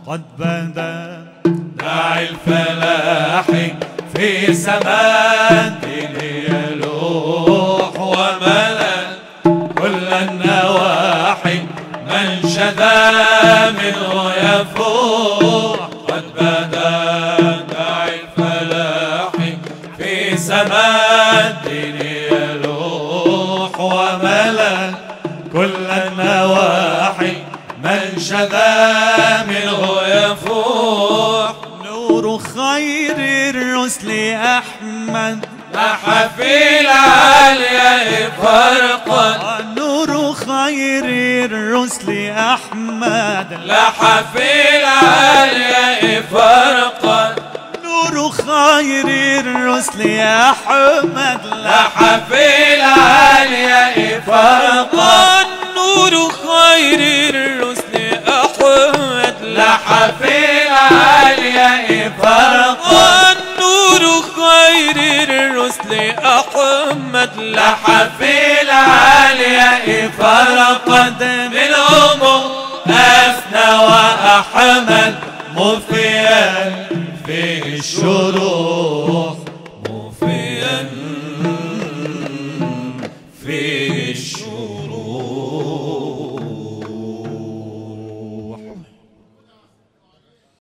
قد بدا داعي الفلاح في سماء يلوح وملأ كل النواحي من شذا منه يفوح. قد بدا داعي الفلاح في سماء يلوح وملأ كل النواحي من شذا منه يفوح. نور خير الرسل أحمد لاح في العالية فرقا. نور خير الرسل أحمد لاح في العالية فرقا. نور خير الرسل أحمد لاح في العالية فرقا. نور خير الرسل أحمد لاح في العالية فرقا. نور خير الرسل أحمد لاح في العالية فرقا. منهم أثنى وأحمد مفيا في الشروق مفيا في